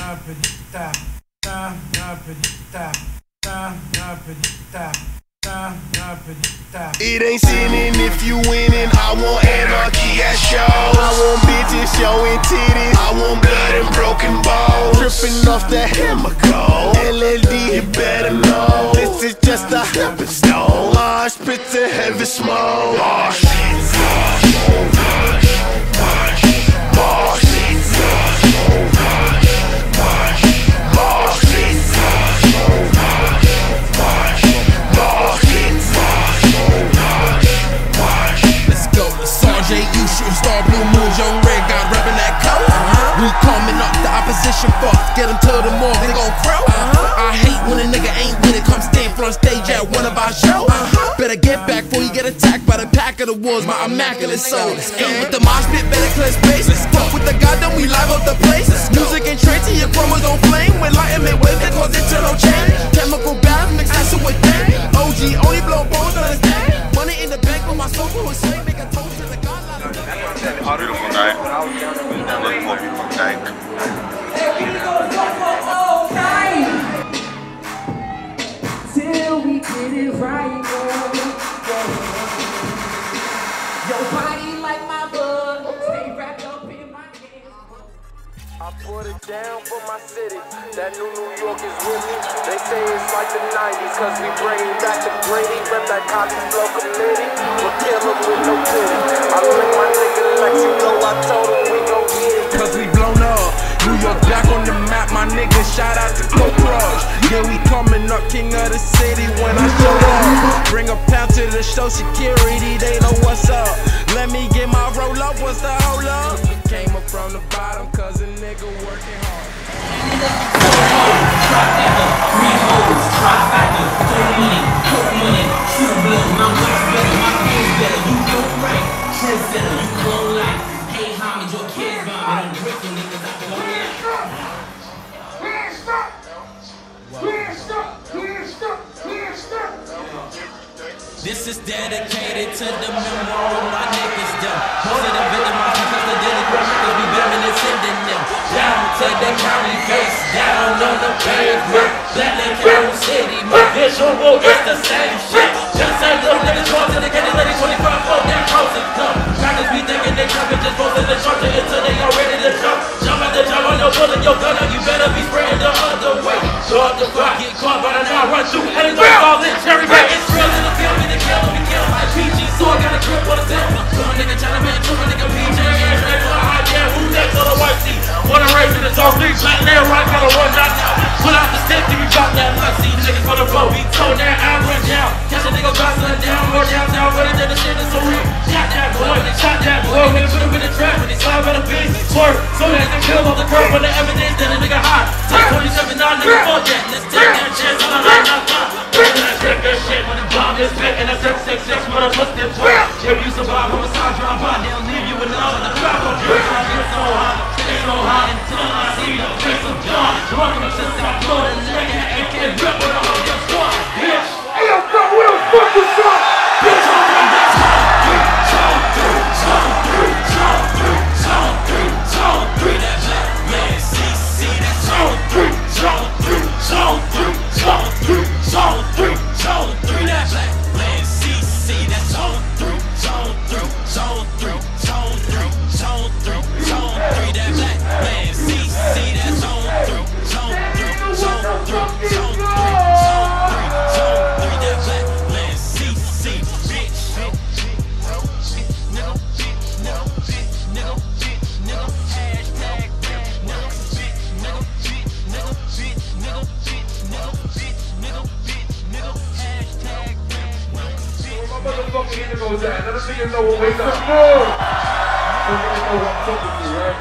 It ain't sinning if you winning. I want anarchy at shows. I want bitches showing titties. I want blood and broken bones. Tripping off that chemical LSD, you better know. This is just a stepping stone. Large spits and heavy smoke. Marsh, Star Blue Moon, Young Red got rapping that coat. We coming up the opposition fuck, get them to the mall, they gon' crow. I hate when a nigga ain't with it, come stand front stage at one of our shows. Better get back before you get attacked by the pack of the wolves, my immaculate soul. With the mosh pit, better clear space. Fuck with the goddamn, we live up the place. Music and trade to your chromosome flame. When enlightenment wave, that cause eternal change. Chemical bath, mix acid with thing. OG, only blow bones on the stage. Money in the bank, but my soul for a slave, make a toast to the God. Beautiful night. Looking for a beautiful night. Till we get it right, your body like my blood, stay wrapped up in my hands. I put it down for my city, that New York is with me. They say it's like the 90s, cause we bring back the Brady. Rep that college flow committee, we'll kill them with no pity. I bring my nigga Mexico, I told him we gon' get it. Cause we blown up, New York back on the map, my nigga, shout out to Coke Crush. Yeah, we coming up, king of the city when I show up. Bring a pound to the show, security, they know what's up. Let me get my roll up, what's the hold up? Came up from the bottom, cause a nigga working hard. Green holes, trifecta, throw money, coke money, true blood, my wife's better, my kids better, you go right, trendsetter, you clone life, hey homage, your kids bomb, and I'm breaking niggas out the way. This is dedicated to the memoir of my niggas done. Positive victimized because the daily chronicles be bearing and sending them down to the county, face down on the pavement. Blackland County City, my visual is the same shit. Just say little niggas going to the candy lady 25 for their crossing come. Crackers be thinking they jumping, just posting the charger until they all ready to jump. Jump at the jump on your bullet, your gun up, you better be spraying the other way. So up the clock, get caught by the now, run through, and it's all in cherry red. It's real in the field, me the kill, we kill like PG, so I got a grip on the silver. So a nigga tryna man, to a nigga PJ, ass right for the high jam, who next on the white seat? Wanna race in the dark street, black there, right, gotta run down now. Pull out the stick, till we drop that luck, see niggas for the boat, we tone that, I run down. Catch a nigga bouncing down, more downtown, better than the shit is so real. Shot that boy, nigga put him in the trap, when he slide by the beat, swerve, so that they kill on the curb, for the evidence, then a nigga high. Take 27, now nigga, fuck that, let's take that chance on the line, not time. Take that shit when the bomb is spit, and that's 666, mother, what's this for? If you survive, I'm a side drive by, they'll leave you alone, the crowd gon' drink, I get so high, stay so high, until I see the face of God. Walking up since I blow the leg, and can't rip with a whole your squad, bitch. Hey, yo, bro, where the fuck is that? Bitch, I'm from that zone 3, that black man, CC, that's zone 3, that black man, CC, that's zone 3, that black man, CC, that's zone 3, that black man, CC, bitch. Motherfucking intervals at. Let us niggas know what we're up. Let us niggas know what I'm talking to, right?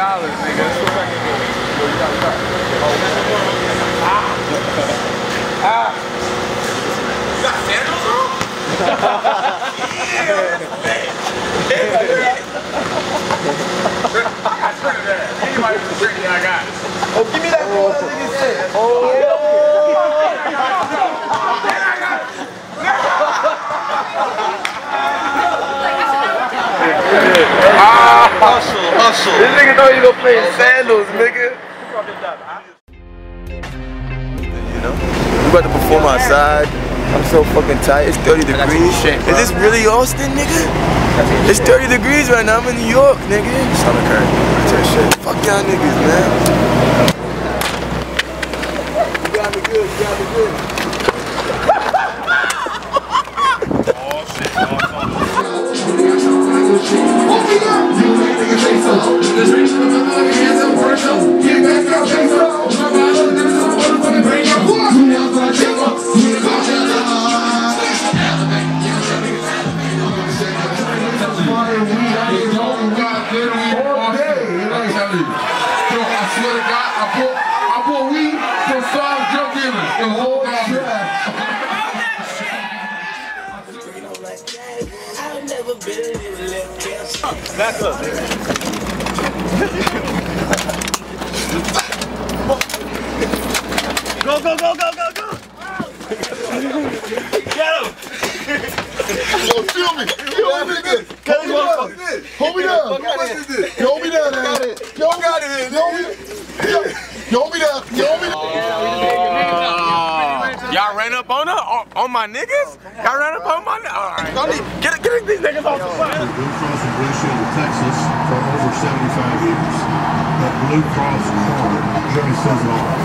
nigga. You got sandals on? Oh, give me that ball, that nigga said. Oh, hustle. This nigga thought he was gonna play in sandals, nigga. You know? We about to perform outside. I'm so fucking tired. It's 30 degrees. Is this really Austin, nigga? It's 30 degrees right now. I'm in New York, nigga. Stomach hurt. That's that shit. Fuck y'all niggas, man. You got me good. Oh shit. Back up. Go. Get him. Yo, feel me, nigga. Hold me down. Hold me down, man. Y'all ran up on her? On my niggas? Y'all ran up on my niggas? Alright. Get these niggas off the fire. Blue Cross and Blue Shield of Texas for over 75 years. That Blue Cross card really says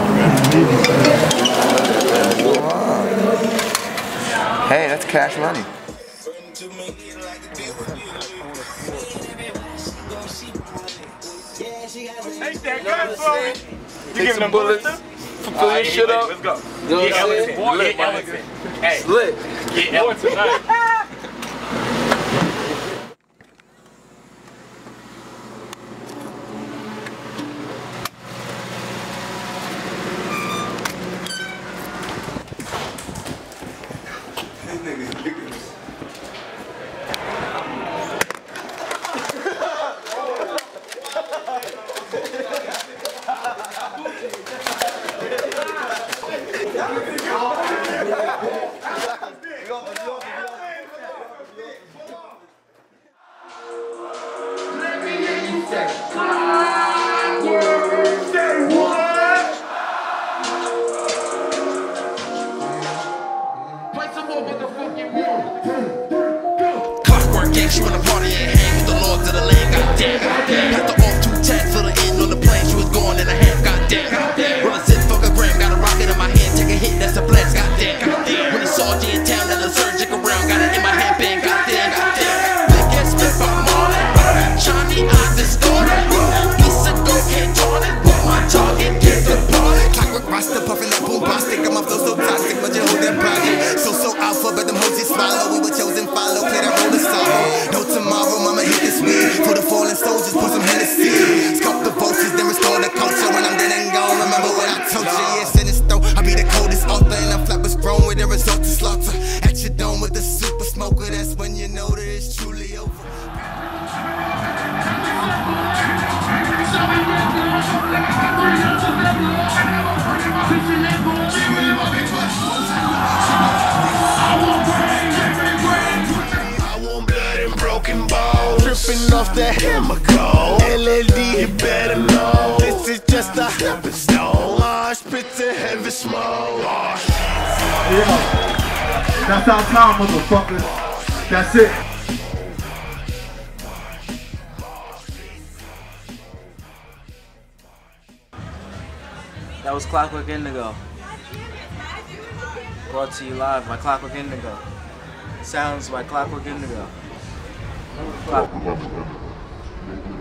it all. Hey, that's cash money. Take that gun for me. You giving them bullets? Fill your shit up. Let's go. You know what I'm saying? Get Ellington. Hey. Lit. Get Ellington tonight. Clockwork gang, she wanna party and hang with the lords of the land, goddamn. Had the off two tags for the end on the plane, she was going in a half, goddamn. Roll a zip, fuck a gram, got a rocket in my hand, take a hit, that's a blast, goddamn. When it's all G in town, and the surgic around, got it in my handband, goddamn. Big ass spit by Marlin, Johnny, I distorted. Lisa, go, can't join it, put my target, get the party. Clockwork roster, puffin' that boom, stick, I'm off, so toxic, but you hold that project. So alpha, but them hoes you swallow, we were chosen, follow, play that role of sorrow. No tomorrow, mama hit this weed. For the fallen soldiers, put some Hennessy. Sculpt the vultures, then restore the culture. When I'm dead and gone, remember what I told you. Yeah, sinister, I be the coldest author, and I'm flat was grown with the result to slaughter. At your dome with the super smoker, that's when you know that it's truly over. Tripping off that hammer go. LLD, you better know. This is just a stepping stone. Large spits of heavy smoke. Yeah. That's our time, motherfucker. That's it. That was Clockwork Indigo. Brought to you live by Clockwork Indigo. Sounds by Clockwork Indigo. Clockwork.